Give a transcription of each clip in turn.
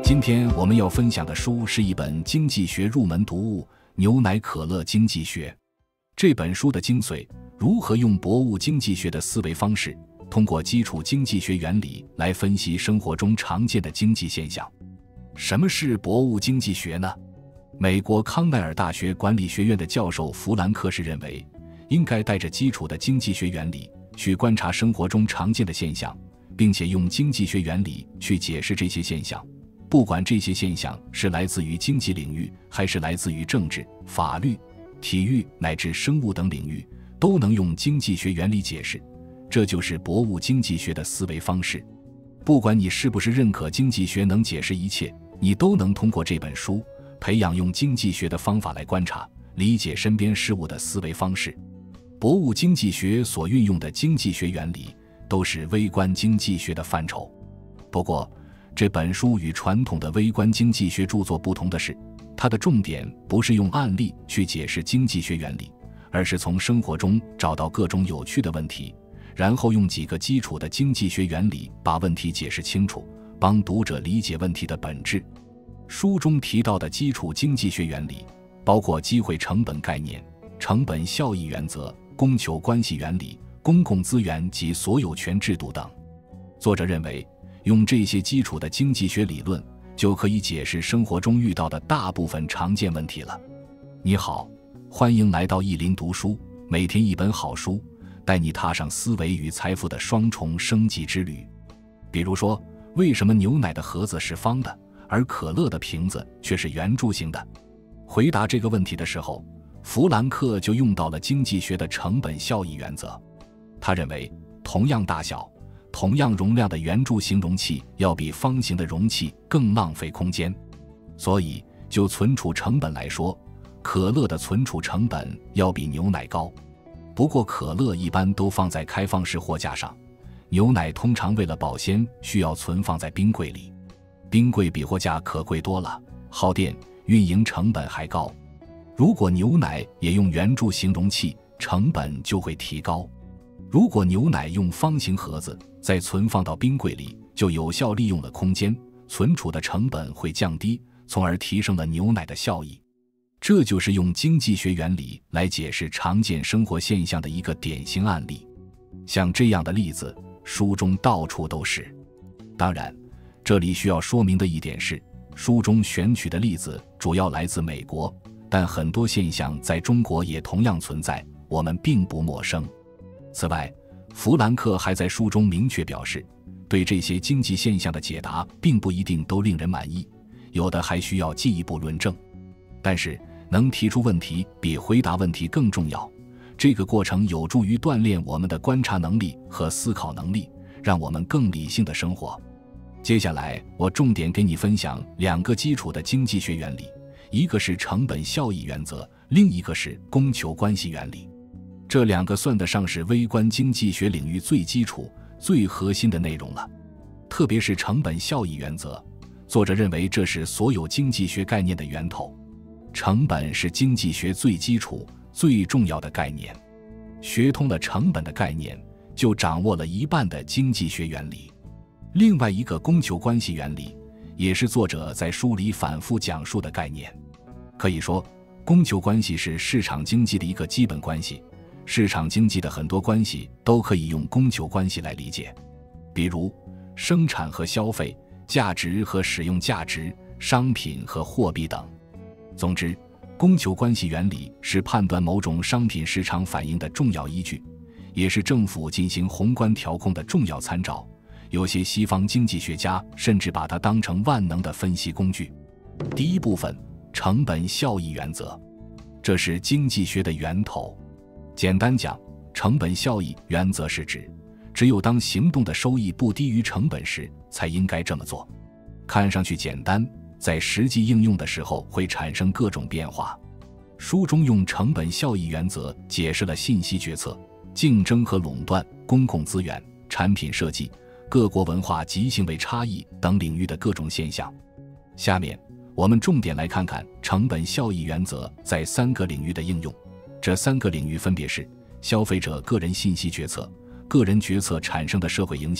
今天我们要分享的书是一本经济学入门读物《牛奶可乐经济学》。这本书的精髓，如何用博物经济学的思维方式，通过基础经济学原理来分析生活中常见的经济现象。什么是博物经济学呢？美国康奈尔大学管理学院的教授弗兰克士认为，应该带着基础的经济学原理去观察生活中常见的现象，并且用经济学原理去解释这些现象。不管这些现象是来自于经济领域，还是来自于政治、法律、体育乃至生物等领域，都能用经济学原理解释。这就是博物经济学的思维方式。不管你是不是认可经济学能解释一切，你都能通过这本书培养用经济学的方法来观察、理解身边事物的思维方式。博物经济学所运用的经济学原理都是微观经济学的范畴。不过，这本书与传统的微观经济学著作不同的是，它的重点不是用案例去解释经济学原理，而是从生活中找到各种有趣的问题，然后用几个基础的经济学原理把问题解释清楚，帮读者理解问题的本质。书中提到的基础经济学原理包括机会成本概念、成本效益原则、供求关系原理、公共资源及所有权制度等。作者认为，用这些基础的经济学理论就可以解释生活中遇到的大部分常见问题了。你好，欢迎来到意林读书，每天一本好书，带你踏上思维与财富的双重升级之旅。比如说，为什么牛奶的盒子是方的，而可乐的瓶子却是圆柱形的？回答这个问题的时候，弗兰克就用到了经济学的成本效益原则。他认为，同样大小、同样容量的圆柱形容器要比方形的容器更浪费空间，所以就存储成本来说，可乐的存储成本要比牛奶高。不过可乐一般都放在开放式货架上，牛奶通常为了保鲜需要存放在冰柜里。冰柜比货架可贵多了，耗电、运营成本还高。如果牛奶也用圆柱形容器，成本就会提高。如果牛奶用方形盒子再存放到冰柜里，就有效利用了空间，存储的成本会降低，从而提升了牛奶的效益。这就是用经济学原理来解释常见生活现象的一个典型案例。像这样的例子，书中到处都是。当然，这里需要说明的一点是，书中选取的例子主要来自美国，但很多现象在中国也同样存在，我们并不陌生。此外，弗兰克还在书中明确表示，对这些经济现象的解答并不一定都令人满意，有的还需要进一步论证。但是，能提出问题比回答问题更重要，这个过程有助于锻炼我们的观察能力和思考能力，让我们更理性的生活。接下来，我重点给你分享两个基础的经济学原理，一个是成本效益原则，另一个是供求关系原理。这两个算得上是微观经济学领域最基础、最核心的内容了。特别是成本效益原则，作者认为这是所有经济学概念的源头。成本是经济学最基础、最重要的概念。学通了成本的概念，就掌握了一半的经济学原理。另外一个供求关系原理，也是作者在书里反复讲述的概念。可以说，供求关系是市场经济的一个基本关系。市场经济的很多关系都可以用供求关系来理解，比如生产和消费、价值和使用价值、商品和货币等。总之，供求关系原理是判断某种商品市场反应的重要依据，也是政府进行宏观调控的重要参照。有些西方经济学家甚至把它当成万能的分析工具。第一部分，成本效益原则，这是经济学的源头。简单讲，成本效益原则是指，只有当行动的收益不低于成本时，才应该这么做。看上去简单，在实际应用的时候会产生各种变化。书中用成本效益原则解释了信息决策、竞争和垄断、公共资源、产品设计、各国文化及行为差异等领域的各种现象。下面，我们重点来看看成本效益原则在3个领域的应用。这3个领域分别是消费者个人信息决策、个人决策产生的社会影响，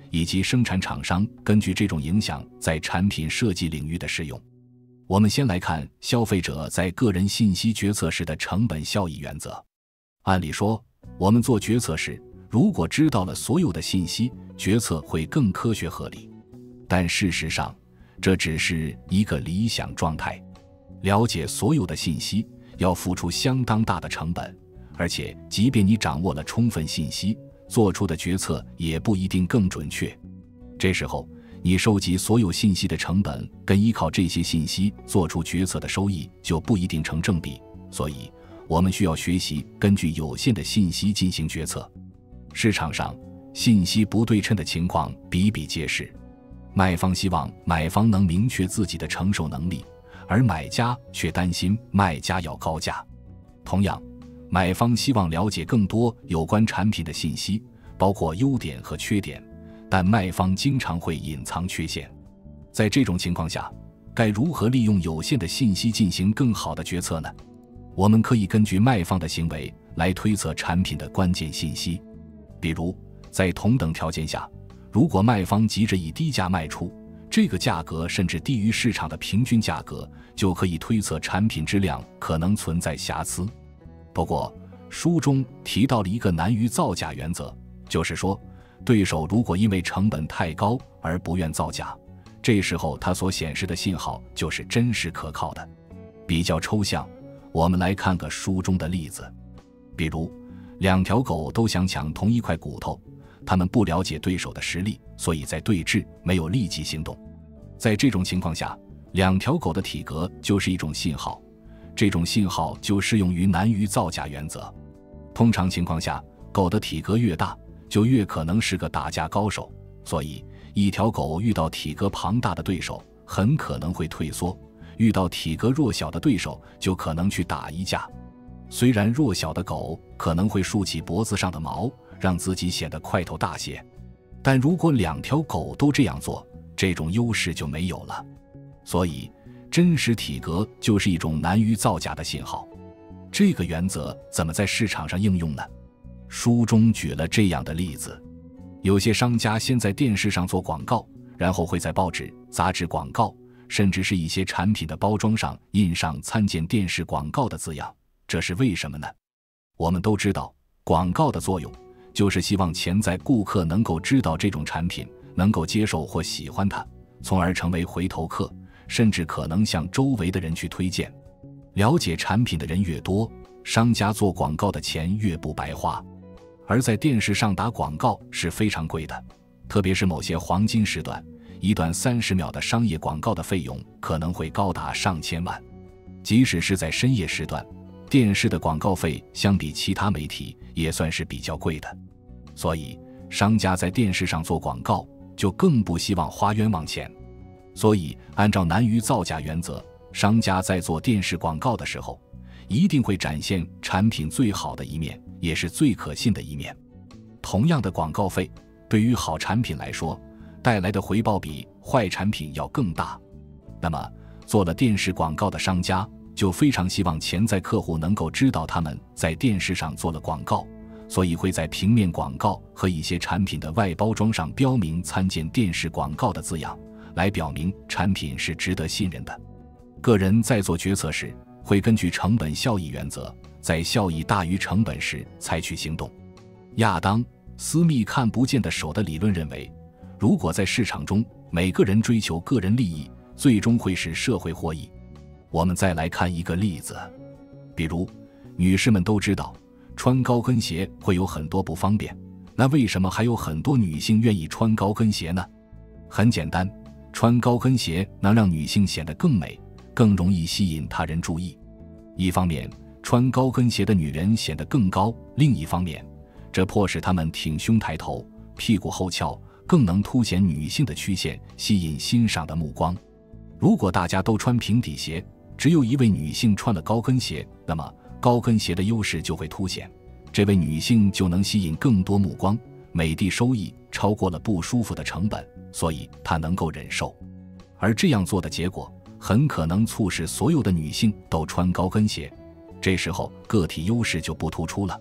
以及生产厂商根据这种影响在产品设计领域的适用。我们先来看消费者在个人信息决策时的成本效益原则。按理说，我们做决策时，如果知道了所有的信息，决策会更科学合理。但事实上，这只是一个理想状态。了解所有的信息要付出相当大的成本，而且即便你掌握了充分信息，做出的决策也不一定更准确。这时候，你收集所有信息的成本跟依靠这些信息做出决策的收益就不一定成正比，所以我们需要学习根据有限的信息进行决策。市场上信息不对称的情况比比皆是，卖方希望买方能明确自己的承受能力，而买家却担心卖家要高价。同样，买方希望了解更多有关产品的信息，包括优点和缺点，但卖方经常会隐藏缺陷。在这种情况下，该如何利用有限的信息进行更好的决策呢？我们可以根据卖方的行为来推测产品的关键信息。比如，在同等条件下，如果卖方急着以低价卖出，这个价格甚至低于市场的平均价格，就可以推测产品质量可能存在瑕疵。不过，书中提到了一个难于造假原则，就是说，对手如果因为成本太高而不愿造假，这时候他所显示的信号就是真实可靠的。比较抽象，我们来看个书中的例子。比如，两条狗都想抢同一块骨头，它们不了解对手的实力，所以在对峙，没有立即行动。在这种情况下，两条狗的体格就是一种信号，这种信号就适用于难于造假原则。通常情况下，狗的体格越大，就越可能是个打架高手，所以一条狗遇到体格庞大的对手，很可能会退缩，遇到体格弱小的对手，就可能去打一架。虽然弱小的狗可能会竖起脖子上的毛，让自己显得块头大些，但如果两条狗都这样做，这种优势就没有了。所以，真实体格就是一种难于造假的信号。这个原则怎么在市场上应用呢？书中举了这样的例子：有些商家先在电视上做广告，然后会在报纸、杂志广告，甚至是一些产品的包装上印上参见电视广告的字样。这是为什么呢？我们都知道，广告的作用就是希望潜在顾客能够知道这种产品，能够接受或喜欢它，从而成为回头客，甚至可能向周围的人去推荐。了解产品的人越多，商家做广告的钱越不白花。而在电视上打广告是非常贵的，特别是某些黄金时段，一段30秒的商业广告的费用可能会高达上千万。即使是在深夜时段，电视的广告费相比其他媒体也算是比较贵的。所以，商家在电视上做广告就更不希望花冤枉钱。所以，按照难于造假原则，商家在做电视广告的时候，一定会展现产品最好的一面，也是最可信的一面。同样的广告费，对于好产品来说，带来的回报比坏产品要更大。那么，做了电视广告的商家就非常希望潜在客户能够知道他们在电视上做了广告，所以会在平面广告和一些产品的外包装上标明参见电视广告的字样，来表明产品是值得信任的。个人在做决策时，会根据成本效益原则，在效益大于成本时采取行动。亚当·斯密看不见的手的理论认为，如果在市场中每个人追求个人利益，最终会使社会获益。我们再来看一个例子，比如，女士们都知道，穿高跟鞋会有很多不方便，那为什么还有很多女性愿意穿高跟鞋呢？很简单，穿高跟鞋能让女性显得更美，更容易吸引他人注意。一方面，穿高跟鞋的女人显得更高；另一方面，这迫使她们挺胸抬头，屁股后翘，更能凸显女性的曲线，吸引欣赏的目光。如果大家都穿平底鞋，只有一位女性穿了高跟鞋，那么高跟鞋的优势就会凸显，这位女性就能吸引更多目光，美的收益超过了不舒服的成本，所以她能够忍受。而这样做的结果，很可能促使所有的女性都穿高跟鞋，这时候个体优势就不突出了，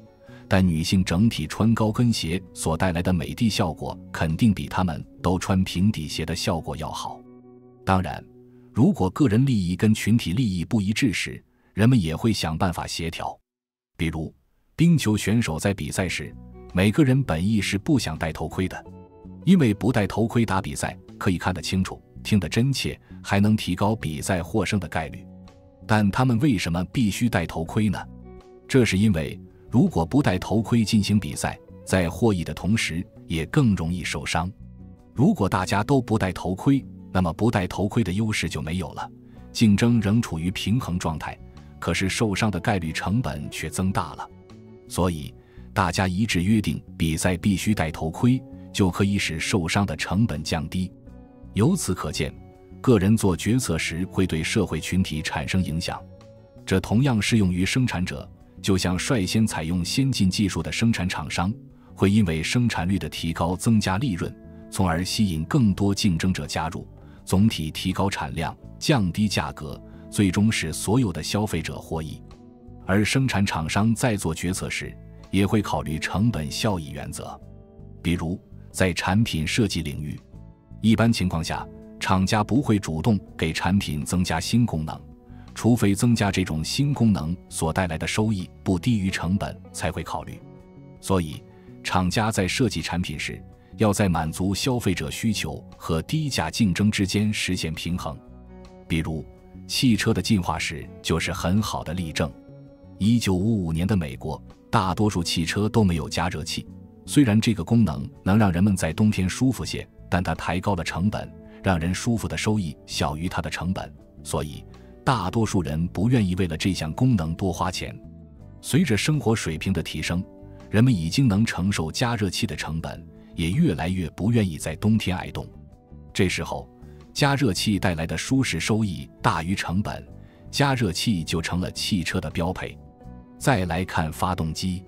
但女性整体穿高跟鞋所带来的美的效果肯定比她们都穿平底鞋的效果要好。当然，如果个人利益跟群体利益不一致时，人们也会想办法协调。比如，冰球选手在比赛时，每个人本意是不想戴头盔的，因为不戴头盔打比赛可以看得清楚，听得真切，还能提高比赛获胜的概率。但他们为什么必须戴头盔呢？这是因为如果不戴头盔进行比赛，在获益的同时也更容易受伤。如果大家都不戴头盔，那么不戴头盔的优势就没有了，竞争仍处于平衡状态，可是受伤的概率成本却增大了。所以大家一致约定比赛必须戴头盔，就可以使受伤的成本降低。由此可见，个人做决策时会对社会群体产生影响，这同样适用于生产者。就像率先采用先进技术的生产厂商，会因为生产率的提高增加利润，从而吸引更多竞争者加入，总体提高产量，降低价格，最终使所有的消费者获益。而生产厂商在做决策时，也会考虑成本效益原则。比如，在产品设计领域，一般情况下，厂家不会主动给产品增加新功能，除非增加这种新功能所带来的收益不低于成本才会考虑。所以，厂家在设计产品时，要在满足消费者需求和低价竞争之间实现平衡。比如，汽车的进化史就是很好的例证。1955年的美国，大多数汽车都没有加热器，虽然这个功能能让人们在冬天舒服些，但它抬高了成本，让人舒服的收益小于它的成本，所以大多数人不愿意为了这项功能多花钱。随着生活水平的提升，人们已经能承受加热器的成本，也越来越不愿意在冬天挨冻。这时候，加热器带来的舒适收益大于成本，加热器就成了汽车的标配。再来看发动机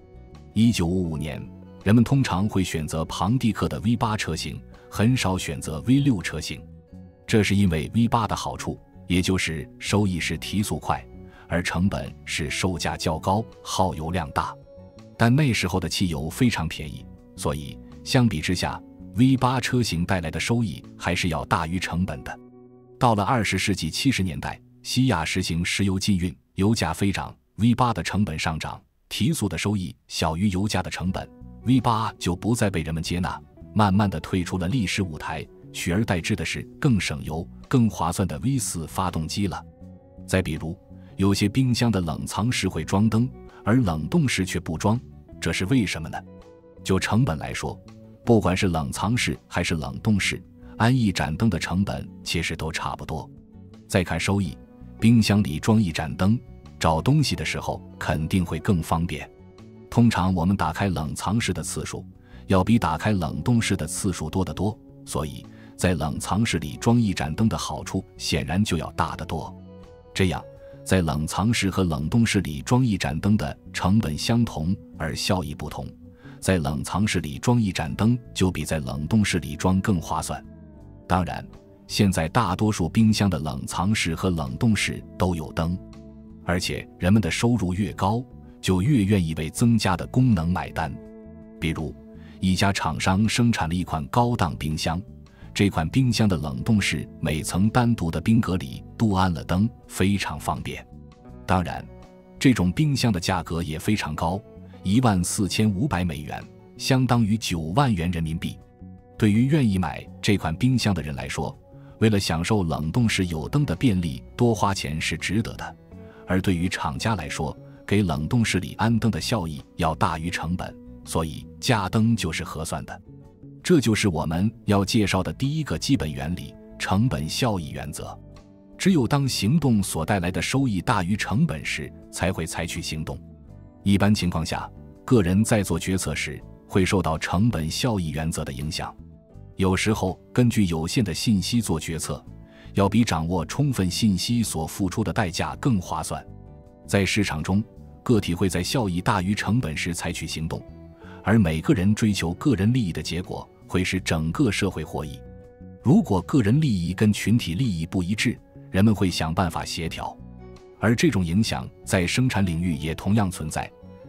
，1955年，人们通常会选择庞蒂克的 V8 车型，很少选择 V6 车型。这是因为 V8 的好处，也就是收益是提速快，而成本是售价较高，耗油量大。但那时候的汽油非常便宜，所以相比之下， V8 车型带来的收益还是要大于成本的。到了20世纪70年代，西亚实行石油禁运，油价飞涨， V8 的成本上涨，提速的收益小于油价的成本， V8 就不再被人们接纳，慢慢地退出了历史舞台，取而代之的是更省油、更划算的 V4 发动机了。再比如，有些冰箱的冷藏室会装灯，而冷冻室却不装，这是为什么呢？就成本来说，不管是冷藏室还是冷冻室，安一盏灯的成本其实都差不多。再看收益，冰箱里装一盏灯，找东西的时候肯定会更方便。通常我们打开冷藏室的次数要比打开冷冻室的次数多得多，所以在冷藏室里装一盏灯的好处显然就要大得多。这样，在冷藏室和冷冻室里装一盏灯的成本相同，而效益不同，在冷藏室里装一盏灯就比在冷冻室里装更划算。当然，现在大多数冰箱的冷藏室和冷冻室都有灯，而且人们的收入越高，就越愿意为增加的功能买单。比如，一家厂商生产了一款高档冰箱，这款冰箱的冷冻室每层单独的冰格里镀安了灯，非常方便。当然，这种冰箱的价格也非常高，14500美元，相当于9万元人民币。对于愿意买这款冰箱的人来说，为了享受冷冻室有灯的便利，多花钱是值得的。而对于厂家来说，给冷冻室里安灯的效益要大于成本，所以加灯就是合算的。这就是我们要介绍的第一个基本原理——成本效益原则。只有当行动所带来的收益大于成本时，才会采取行动。一般情况下，个人在做决策时会受到成本效益原则的影响。有时候根据有限的信息做决策，要比掌握充分信息所付出的代价更划算。在市场中，个体会在效益大于成本时采取行动，而每个人追求个人利益的结果会使整个社会获益。如果个人利益跟群体利益不一致，人们会想办法协调。而这种影响在生产领域也同样存在，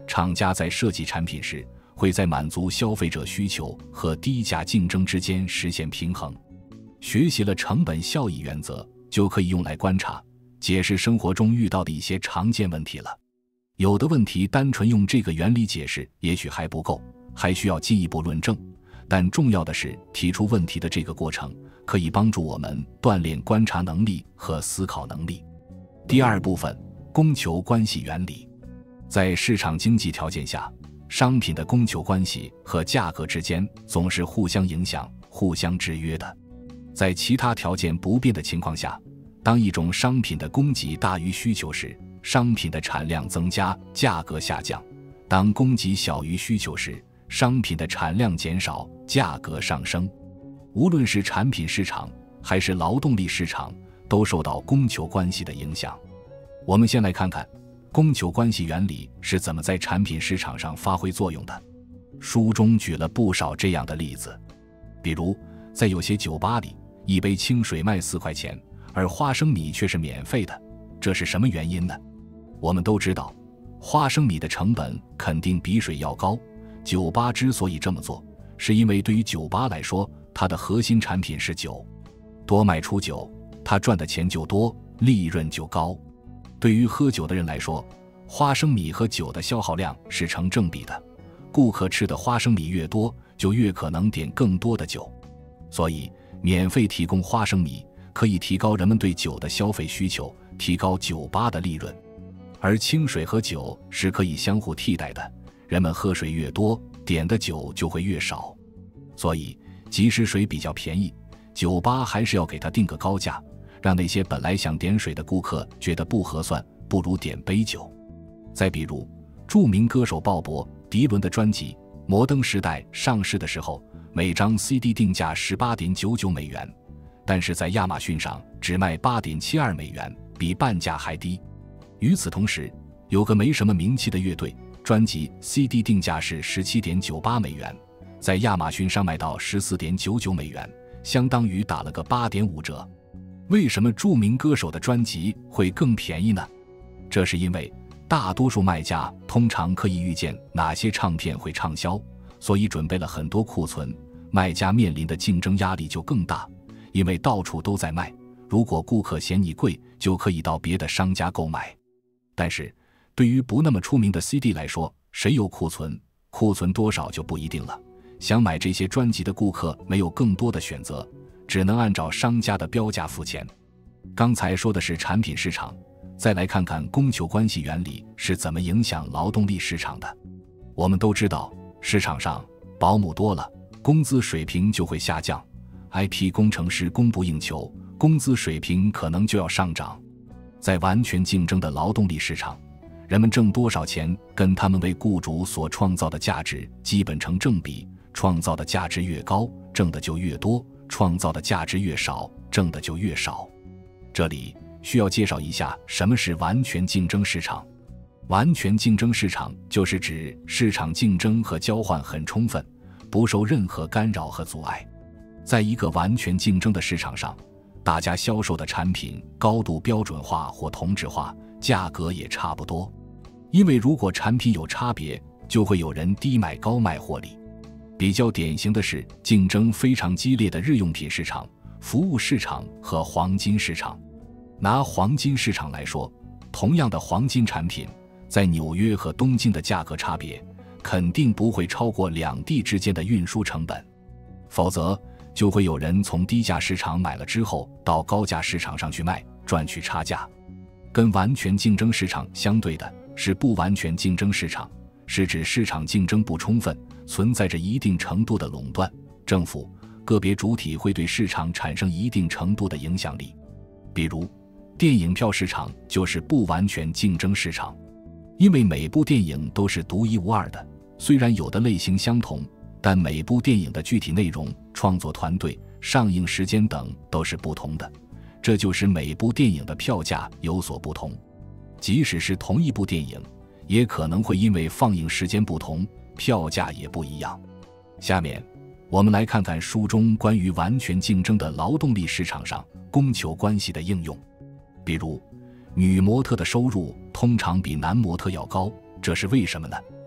厂家在设计产品时，会在满足消费者需求和低价竞争之间实现平衡。学习了成本效益原则，就可以用来观察、解释生活中遇到的一些常见问题了。有的问题单纯用这个原理解释也许还不够，还需要进一步论证。但重要的是，提出问题的这个过程可以帮助我们锻炼观察能力和思考能力。第二部分，供求关系原理。在市场经济条件下，商品的供求关系和价格之间总是互相影响、互相制约的。在其他条件不变的情况下，当一种商品的供给大于需求时，商品的产量增加，价格下降；当供给小于需求时，商品的产量减少，价格上升。无论是产品市场还是劳动力市场，都受到供求关系的影响。我们先来看看供求关系原理是怎么在产品市场上发挥作用的。书中举了不少这样的例子，比如在有些酒吧里，一杯清水卖4块钱，而花生米却是免费的，这是什么原因呢？我们都知道，花生米的成本肯定比水要高，酒吧之所以这么做，是因为对于酒吧来说，它的核心产品是酒，多卖出酒，它赚的钱就多，利润就高。对于喝酒的人来说，花生米和酒的消耗量是成正比的，顾客吃的花生米越多，就越可能点更多的酒。所以免费提供花生米可以提高人们对酒的消费需求，提高酒吧的利润。而清水和酒是可以相互替代的，人们喝水越多，点的酒就会越少。所以即使水比较便宜，酒吧还是要给它定个高价，让那些本来想点水的顾客觉得不合算，不如点杯酒。再比如著名歌手鲍勃·迪伦的专辑《摩登时代》上市的时候，每张 CD 定价18.99美元，但是在亚马逊上只卖8.72美元，比半价还低。与此同时，有个没什么名气的乐队，专辑 CD 定价是17.98美元，在亚马逊上卖到14.99美元，相当于打了个8.5折。为什么著名歌手的专辑会更便宜呢？这是因为大多数卖家通常可以预见哪些唱片会畅销，所以准备了很多库存，卖家面临的竞争压力就更大，因为到处都在卖，如果顾客嫌你贵，就可以到别的商家购买。但是对于不那么出名的 CD 来说，谁有库存，库存多少就不一定了。想买这些专辑的顾客没有更多的选择，只能按照商家的标价付钱。刚才说的是产品市场，再来看看供求关系原理是怎么影响劳动力市场的。我们都知道，市场上保姆多了，工资水平就会下降， IT 工程师供不应求，工资水平可能就要上涨。在完全竞争的劳动力市场，人们挣多少钱跟他们为雇主所创造的价值基本成正比，创造的价值越高，挣的就越多，创造的价值越少，挣的就越少。这里需要介绍一下什么是完全竞争市场。完全竞争市场就是指市场竞争和交换很充分，不受任何干扰和阻碍。在一个完全竞争的市场上，大家销售的产品高度标准化或同质化，价格也差不多。因为如果产品有差别，就会有人低买高卖获利。比较典型的是竞争非常激烈的日用品市场、服务市场和黄金市场。拿黄金市场来说，同样的黄金产品，在纽约和东京的价格差别肯定不会超过两地之间的运输成本，否则就会有人从低价市场买了之后到高价市场上去卖，赚取差价。跟完全竞争市场相对的是不完全竞争市场，是指市场竞争不充分，存在着一定程度的垄断，政府、个别主体会对市场产生一定程度的影响力。比如电影票市场就是不完全竞争市场，因为每部电影都是独一无二的，虽然有的类型相同，但每部电影的具体内容、创作团队、上映时间等都是不同的，这就使每部电影的票价有所不同。即使是同一部电影，也可能会因为放映时间不同，票价也不一样。下面我们来看看书中关于完全竞争的劳动力市场上供求关系的应用。比如女模特的收入通常比男模特要高，这是为什么呢？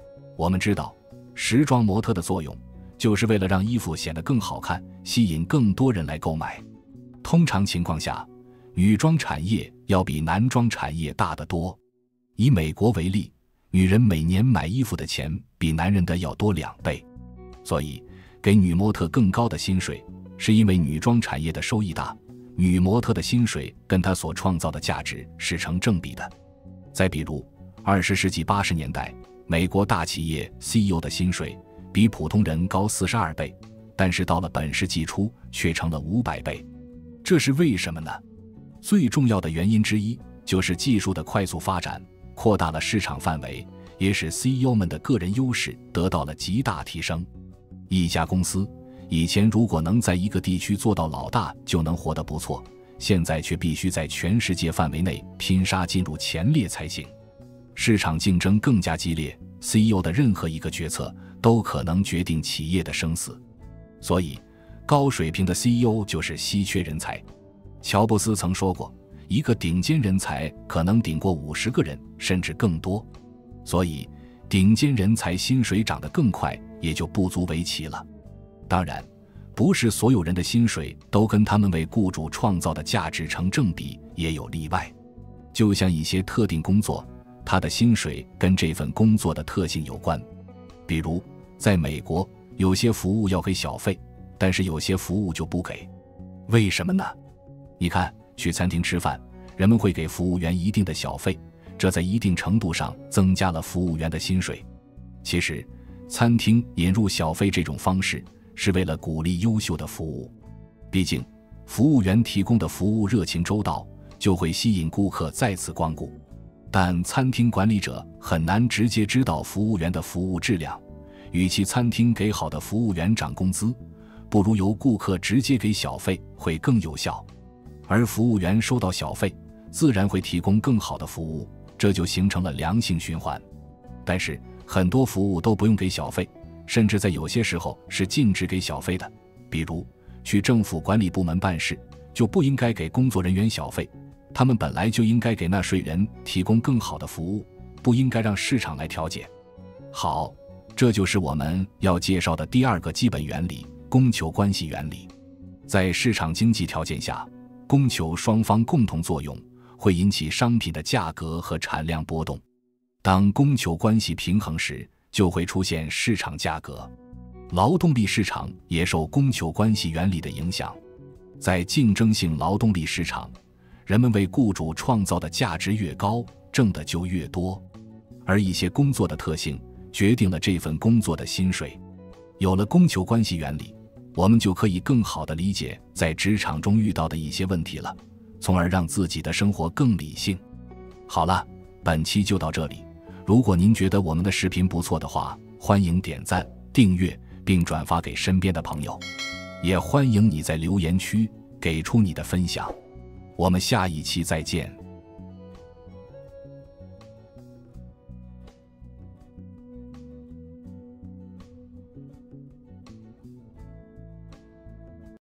我们知道，时装模特的作用就是为了让衣服显得更好看，吸引更多人来购买。通常情况下，女装产业要比男装产业大得多。以美国为例，女人每年买衣服的钱比男人的要多2倍。所以，给女模特更高的薪水，是因为女装产业的收益大，女模特的薪水跟她所创造的价值是成正比的。再比如，20世纪80年代，美国大企业 CEO 的薪水比普通人高42倍，但是到了本世纪初却成了500倍。这是为什么呢？最重要的原因之一就是技术的快速发展，扩大了市场范围，也使 CEO 们的个人优势得到了极大提升。一家公司以前如果能在一个地区做到老大就能活得不错，现在却必须在全世界范围内拼杀进入前列才行。市场竞争更加激烈， CEO 的任何一个决策都可能决定企业的生死。所以高水平的 CEO 就是稀缺人才。乔布斯曾说过，一个顶尖人才可能顶过50个人，甚至更多。所以顶尖人才薪水涨得更快，也就不足为奇了。当然，不是所有人的薪水都跟他们为雇主创造的价值成正比，也有例外。就像一些特定工作，他的薪水跟这份工作的特性有关。比如在美国，有些服务要给小费，但是有些服务就不给。为什么呢？你看，去餐厅吃饭，人们会给服务员一定的小费，这在一定程度上增加了服务员的薪水。其实餐厅引入小费这种方式是为了鼓励优秀的服务，毕竟服务员提供的服务热情周到，就会吸引顾客再次光顾。但餐厅管理者很难直接知道服务员的服务质量，与其餐厅给好的服务员涨工资，不如由顾客直接给小费会更有效。而服务员收到小费，自然会提供更好的服务，这就形成了良性循环。但是很多服务都不用给小费，甚至在有些时候是禁止给小费的。比如去政府管理部门办事，就不应该给工作人员小费，他们本来就应该给纳税人提供更好的服务，不应该让市场来调节。好，这就是我们要介绍的第2个基本原理——供求关系原理。在市场经济条件下，供求双方共同作用会引起商品的价格和产量波动。当供求关系平衡时，就会出现市场价格。劳动力市场也受供求关系原理的影响。在竞争性劳动力市场，人们为雇主创造的价值越高，挣的就越多。而一些工作的特性决定了这份工作的薪水。有了供求关系原理，我们就可以更好地理解在职场中遇到的一些问题了，从而让自己的生活更理性。好了，本期就到这里。如果您觉得我们的视频不错的话，欢迎点赞、订阅并转发给身边的朋友，也欢迎你在留言区给出你的分享。我们下一期再见。